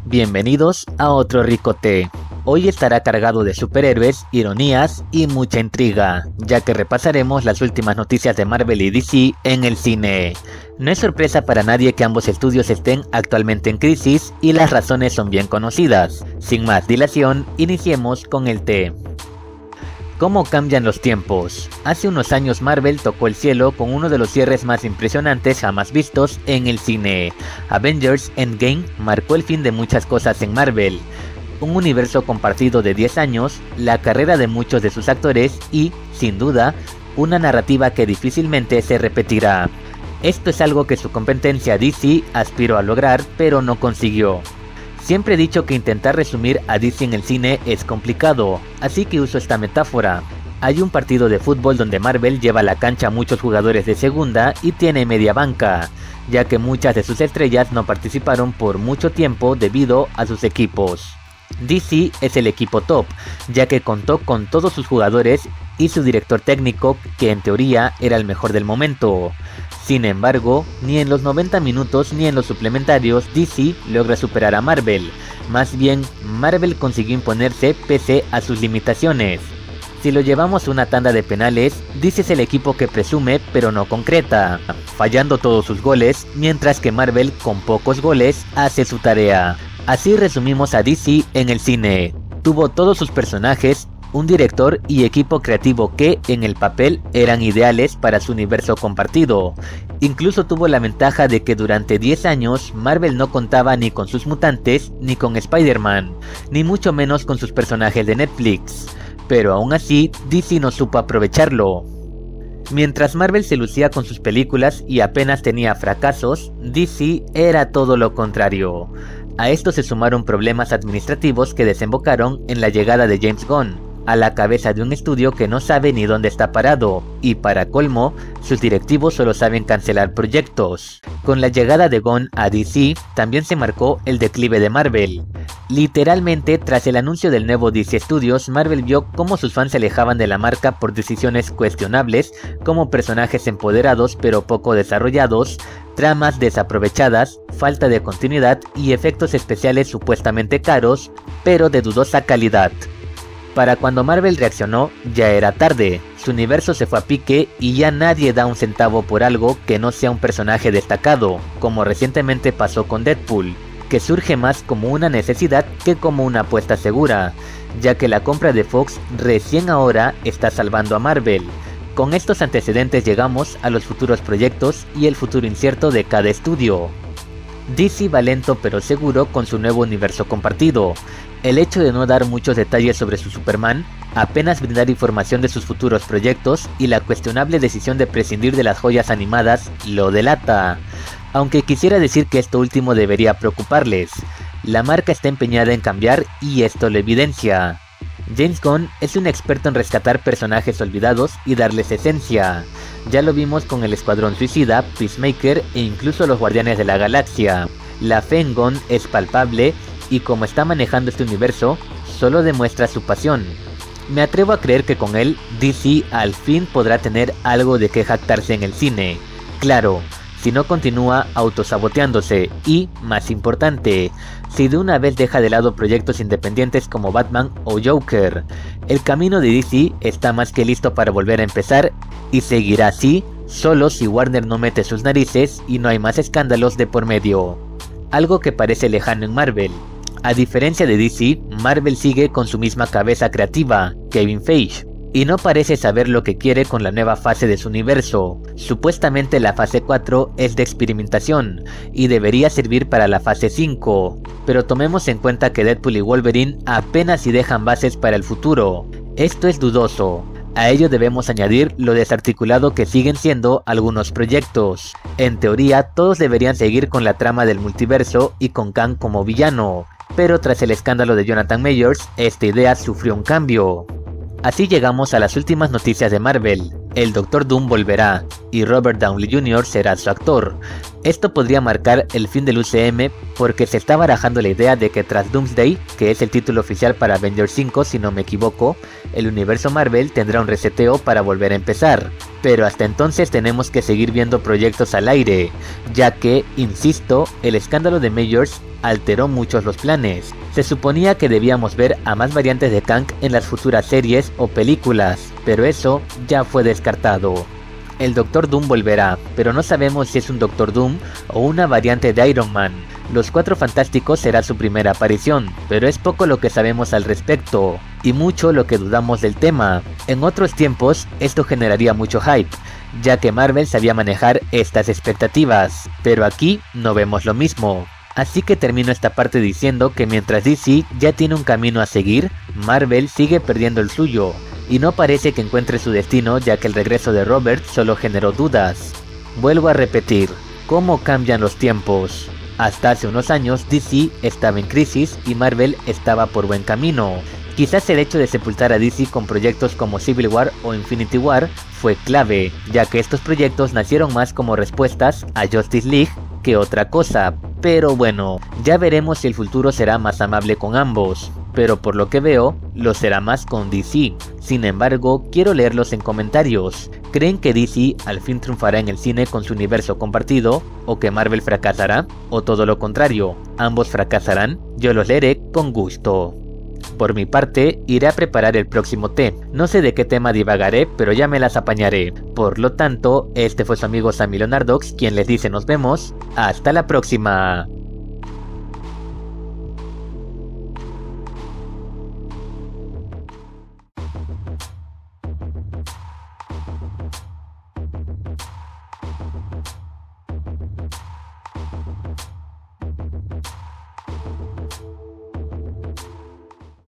Bienvenidos a otro rico té. Hoy estará cargado de superhéroes, ironías y mucha intriga, ya que repasaremos las últimas noticias de Marvel y DC en el cine. No es sorpresa para nadie que ambos estudios estén actualmente en crisis y las razones son bien conocidas. Sin más dilación, iniciemos con el té. ¿Cómo cambian los tiempos? Hace unos años Marvel tocó el cielo con uno de los cierres más impresionantes jamás vistos en el cine. Avengers Endgame marcó el fin de muchas cosas en Marvel. Un universo compartido de 10 años, la carrera de muchos de sus actores y, sin duda, una narrativa que difícilmente se repetirá. Esto es algo que su competencia DC aspiró a lograr, pero no consiguió. Siempre he dicho que intentar resumir a DC en el cine es complicado, así que uso esta metáfora. Hay un partido de fútbol donde Marvel lleva a la cancha a muchos jugadores de segunda y tiene media banca, ya que muchas de sus estrellas no participaron por mucho tiempo debido a sus equipos. DC es el equipo top, ya que contó con todos sus jugadores y su director técnico, que en teoría era el mejor del momento. Sin embargo, ni en los 90 minutos ni en los suplementarios DC logra superar a Marvel. Más bien, Marvel consiguió imponerse pese a sus limitaciones. Si lo llevamos a una tanda de penales, DC es el equipo que presume pero no concreta, fallando todos sus goles, mientras que Marvel con pocos goles hace su tarea. Así resumimos a DC en el cine. Tuvo todos sus personajes, un director y equipo creativo que, en el papel, eran ideales para su universo compartido. Incluso tuvo la ventaja de que durante 10 años Marvel no contaba ni con sus mutantes, ni con Spider-Man, ni mucho menos con sus personajes de Netflix. Pero aún así, DC no supo aprovecharlo. Mientras Marvel se lucía con sus películas y apenas tenía fracasos, DC era todo lo contrario. A esto se sumaron problemas administrativos que desembocaron en la llegada de James Gunn a la cabeza de un estudio que no sabe ni dónde está parado, y para colmo, sus directivos solo saben cancelar proyectos. Con la llegada de Gunn a DC, también se marcó el declive de Marvel. Literalmente, tras el anuncio del nuevo DC Studios, Marvel vio cómo sus fans se alejaban de la marca por decisiones cuestionables, como personajes empoderados pero poco desarrollados, tramas desaprovechadas, falta de continuidad y efectos especiales supuestamente caros, pero de dudosa calidad. Para cuando Marvel reaccionó, ya era tarde, su universo se fue a pique y ya nadie da un centavo por algo que no sea un personaje destacado, como recientemente pasó con Deadpool, que surge más como una necesidad que como una apuesta segura, ya que la compra de Fox recién ahora está salvando a Marvel. Con estos antecedentes llegamos a los futuros proyectos y el futuro incierto de cada estudio. DC va lento pero seguro con su nuevo universo compartido. El hecho de no dar muchos detalles sobre su Superman, apenas brindar información de sus futuros proyectos y la cuestionable decisión de prescindir de las joyas animadas lo delata. Aunque quisiera decir que esto último debería preocuparles. La marca está empeñada en cambiar y esto lo evidencia. James Gunn es un experto en rescatar personajes olvidados y darles esencia. Ya lo vimos con el Escuadrón Suicida, Peacemaker e incluso los Guardianes de la Galaxia. La fe en Gunn es palpable y como está manejando este universo, solo demuestra su pasión. Me atrevo a creer que con él, DC al fin podrá tener algo de que jactarse en el cine. Claro, si no continúa autosaboteándose y, más importante, si de una vez deja de lado proyectos independientes como Batman o Joker. El camino de DC está más que listo para volver a empezar y seguirá así, solo si Warner no mete sus narices y no hay más escándalos de por medio. Algo que parece lejano en Marvel. A diferencia de DC, Marvel sigue con su misma cabeza creativa, Kevin Feige, y no parece saber lo que quiere con la nueva fase de su universo. Supuestamente la fase 4 es de experimentación y debería servir para la fase 5, pero tomemos en cuenta que Deadpool y Wolverine apenas si dejan bases para el futuro. Esto es dudoso. A ello debemos añadir lo desarticulado que siguen siendo algunos proyectos. En teoría todos deberían seguir con la trama del multiverso y con Kang como villano, pero tras el escándalo de Jonathan Majors, esta idea sufrió un cambio. Así llegamos a las últimas noticias de Marvel. El Doctor Doom volverá, y Robert Downey Jr. será su actor. Esto podría marcar el fin del UCM porque se está barajando la idea de que tras Doomsday, que es el título oficial para Avengers 5 si no me equivoco, el universo Marvel tendrá un reseteo para volver a empezar. Pero hasta entonces tenemos que seguir viendo proyectos al aire, ya que, insisto, el escándalo de Majors alteró muchos los planes. Se suponía que debíamos ver a más variantes de Kang en las futuras series o películas, pero eso ya fue descartado. El Doctor Doom volverá, pero no sabemos si es un Doctor Doom o una variante de Iron Man. Los Cuatro Fantásticos será su primera aparición, pero es poco lo que sabemos al respecto, y mucho lo que dudamos del tema. En otros tiempos, esto generaría mucho hype, ya que Marvel sabía manejar estas expectativas, pero aquí no vemos lo mismo. Así que termino esta parte diciendo que mientras DC ya tiene un camino a seguir, Marvel sigue perdiendo el suyo, y no parece que encuentre su destino ya que el regreso de Robert solo generó dudas. Vuelvo a repetir, ¿cómo cambian los tiempos? Hasta hace unos años DC estaba en crisis y Marvel estaba por buen camino. Quizás el hecho de sepultar a DC con proyectos como Civil War o Infinity War fue clave, ya que estos proyectos nacieron más como respuestas a Justice League que otra cosa, pero bueno, ya veremos si el futuro será más amable con ambos, pero por lo que veo, lo será más con DC. Sin embargo, quiero leerlos en comentarios. ¿Creen que DC al fin triunfará en el cine con su universo compartido? ¿O que Marvel fracasará? ¿O todo lo contrario? ¿Ambos fracasarán? Yo los leeré con gusto. Por mi parte, iré a preparar el próximo té. No sé de qué tema divagaré, pero ya me las apañaré. Por lo tanto, este fue su amigo Sammy Leonardox, quien les dice nos vemos. ¡Hasta la próxima!